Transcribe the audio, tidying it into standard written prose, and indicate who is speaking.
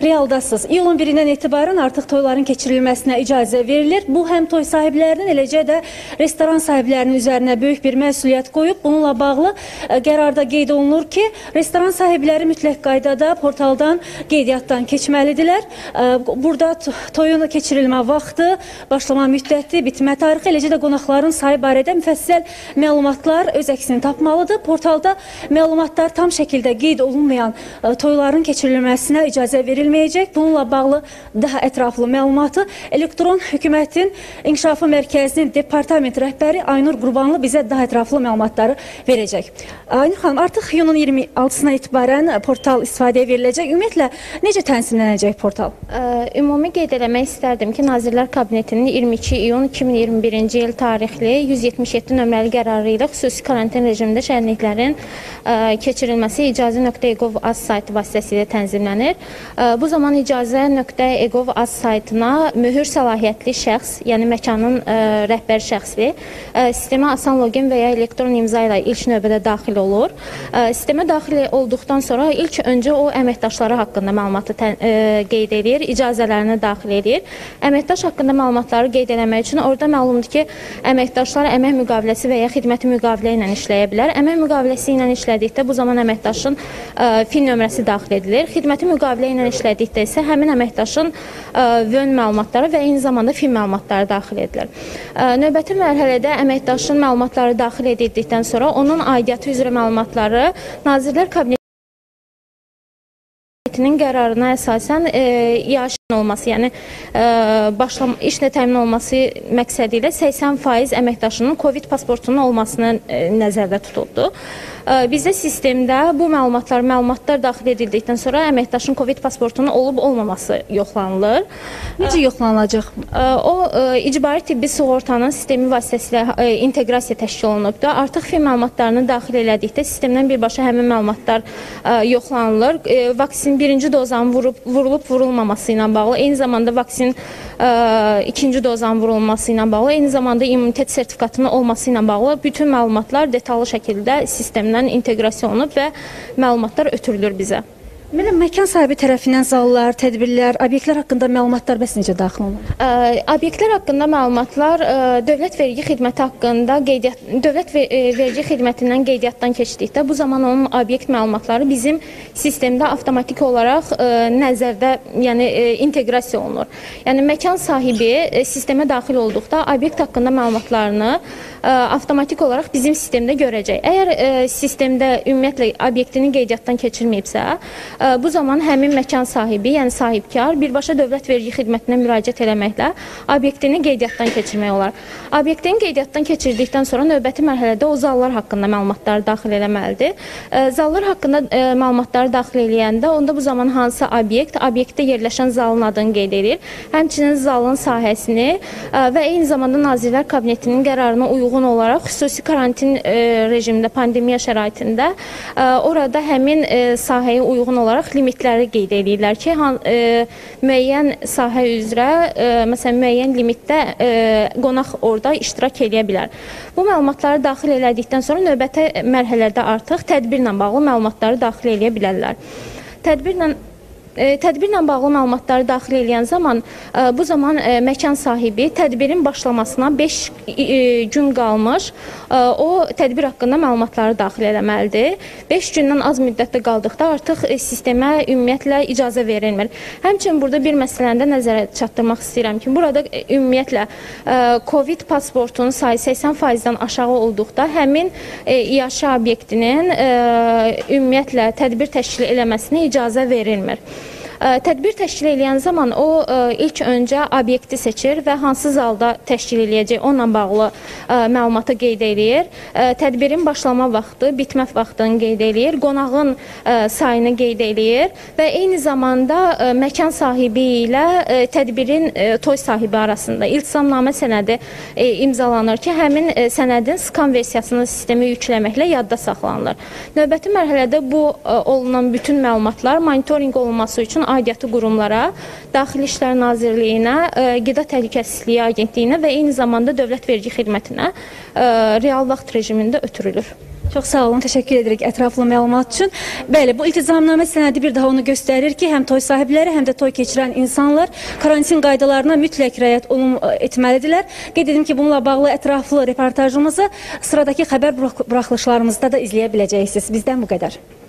Speaker 1: realdasınız. İyulun 1-dən etibarən artıq toyların keçirilməsinə icazə verilir. Bu həm toy sahiblərinin, eləcə də restoran sahiblərinin üzərinə böyük bir məsuliyyət qoyub. Bununla bağlı qərarda qeyd olunur ki, restoran sahibləri mütləq qaydada portaldan qeydiyyatdan keçməlidirlər. Burada toyun keçirilmə vaxtı, başlama müddəti, bitmə tarixi, eləcə də qonaqların sayı barədə müfəssəl məlumatlar öz əksini tapmalıdır. Portalda məlumatlar tam şəkildə qeyd olunmayan toyların keçirilməsinə icazə verilməyəcək. Bununla bağlı daha ətraflı məlumatı elektron hökumətin İnkişafı Mərkəzinin departament rəhbəri Aynur Qurbanlı bizə daha ətraflı məlumatları verəcək. Aynur xanım, artıq iyunun 26-sına etibarən portal istifadəyə veriləcək. Ümumiyyətlə, necə tənzimlənəcək portal?
Speaker 2: Ümumi qeyd eləmək istərdim ki, Nazirlər Kabinetinin 22 iyun 2021-ci il tarixli 177 nömrəli qərarı ilə xüsusi karantin rejimində şənliklərin keçirilməsi icazə.gov.az saytı vasitəsilə tənzimlənir. Bu zaman icazə.gov.az saytına mühür səlahiyyətli şəxs, yəni məkanın rəhbər şəxsi, sistemə asan login və ya elektron imza ilə ilk növbədə daxil olur. Sistemə daxil olduqdan sonra ilk öncə o əməkdaşları haqqında məlumatı qeyd edir, icazələrini daxil edir. Əməkdaş haqqında məlumatları qeyd eləmək üçün orada məlumdur ki, əməkdaşlar əmək müqaviləsi və ya xidməti müqavilə ilə işləyə bilər. Əmək müqaviləsi ilə işlədikdə bu zaman əməkdaşın fin nömrəsi daxil edilir. Xidməti müqavilə ilə işlədikdə isə həmin əməkdaşın vön məlumatları və eyni zamanda fin məlumatları daxil edilir. Növbəti mərhələdə əməkdaşın məlumatları daxil edildikdən sonra onun aidiyyatı üzrə məlumatları Nazirlər Kabinetinin qərarına əsasən iaşənin olması, yəni işlə təmin olması məqsədi ilə 80% əməkdaşının COVID pasportunun olmasını nəzərdə tutuldu. Bizdə sistemdə bu məlumatlar daxil edildikdən sonra əməkdaşın COVID pasportunun olub-olmaması yoxlanılır.
Speaker 1: Necə yoxlanılacaq?
Speaker 2: O, icbari tibbi sığortanın sistemi vasitəsilə inteqrasiya təşkil olunubdur. Artıq fin məlumatlarını daxil elədikdə sistemdən birbaşa həmin məlumatlar yoxlanılır. Vaksin birinci dozanın vurulub-vurulmaması ilə bağlı, eyni zamanda vaksin ikinci dozanın vurulması ilə bağlı, eyni zamanda immunitet sertifikatının olması ilə bağlı bütün məlumatlar detallı şəkildə sistemdən inteqrasiya olunub və məlumatlar ötürülür bizə.
Speaker 1: Məkan sahibi tərəfindən zallar, tədbirlər, obyektlər haqqında məlumatlar bəs necə daxil olunur?
Speaker 2: Obyektlər haqqında məlumatlar dövlət vergi xidməti haqqında dövlət vergi xidmətindən qeydiyyatdan keçdikdə bu zaman onun obyekt məlumatları bizim sistemdə avtomatik olaraq nəzərdə, yəni inteqrasiya olunur. Yəni məkan sahibi sistemə daxil olduqda obyekt haqqında məlumatlarını avtomatik olaraq bizim sistemdə görəcək. Əgər sistemdə ümumiyyətlə obyektini qeydiyyatdan keçirməyibsə, bu zaman həmin məkan sahibi, yəni sahibkar, birbaşa dövlət vergi xidmətinə müraciət eləməklə obyektini qeydiyyatdan keçirmək olar. Obyektini qeydiyyatdan keçirdikdən sonra növbəti mərhələdə o zallar haqqında məlumatları daxil eləməlidir. Zallar haqqında məlumatları daxil eləyəndə, onda bu zaman hansı obyektdə yerləşən zalın adını qeyd edir, həmçinin zalın sahəsini və eyni zamanda Nazirlər Kabinetinin qərarına uyğun olaraq xüsusi karantin rejimində, pandemiya şəraitində orada həmin sahəyə uyğun olaraq limitləri qeyd edirlər ki, müəyyən sahə üzrə, məsələn, müəyyən limitdə qonaq orada iştirak edə bilər. Bu məlumatları daxil elədikdən sonra növbəti mərhələdə artıq tədbirlə bağlı məlumatları daxil edə bilərlər. Tədbirlə bağlı məlumatları daxil edən zaman, bu zaman məkan sahibi tədbirin başlamasına 5 gün qalmış, o tədbir haqqında məlumatları daxil eləməlidir. 5 gündən az müddətdə qaldıqda artıq sistemə ümumiyyətlə icazə verilmir. Həmçinin burada bir məsələni də nəzərə çatdırmaq istəyirəm ki, burada ümumiyyətlə COVID pasportunun sayı 80%-dən aşağı olduqda həmin iaşə obyektinin ümumiyyətlə tədbir təşkil eləməsinə icazə verilmir. Tədbir təşkil edən zaman o ilk öncə obyekti seçir və hansı zalda təşkil eləyəcək, onunla bağlı məlumatı qeyd edir. Tədbirin başlama vaxtı, bitmə vaxtını qeyd edir, qonağın sayını qeyd edir və eyni zamanda məkan sahibi ilə tədbirin toy sahibi arasında iltisamnamə sənədi imzalanır ki, həmin sənədin skan versiyasını sistemə yükləməklə yadda saxlanılır. Növbəti mərhələdə bu olunan bütün məlumatlar monitorinq olunması üçün aidiyyatı qurumlara, Daxili İşlər Nazirliyinə, Qida Təhlükəsizliyi Agentliyinə və eyni zamanda Dövlət Vergi Xidmətinə real vaxt rejimində ötürülür.
Speaker 1: Çox sağ olun, təşəkkür edirik ətraflı məlumat üçün. Bəli, bu iltizamnamə sənədi bir daha onu göstərir ki, həm toy sahibləri, həm də toy keçirən insanlar karantin qaydalarına mütləq riayət etməlidirlər. Qeyd edim ki, bununla bağlı ətraflı reportajımızı sıradakı xəbər buraxılışlarımızda da izləyə biləcəksiniz. Bizdən bu qədər.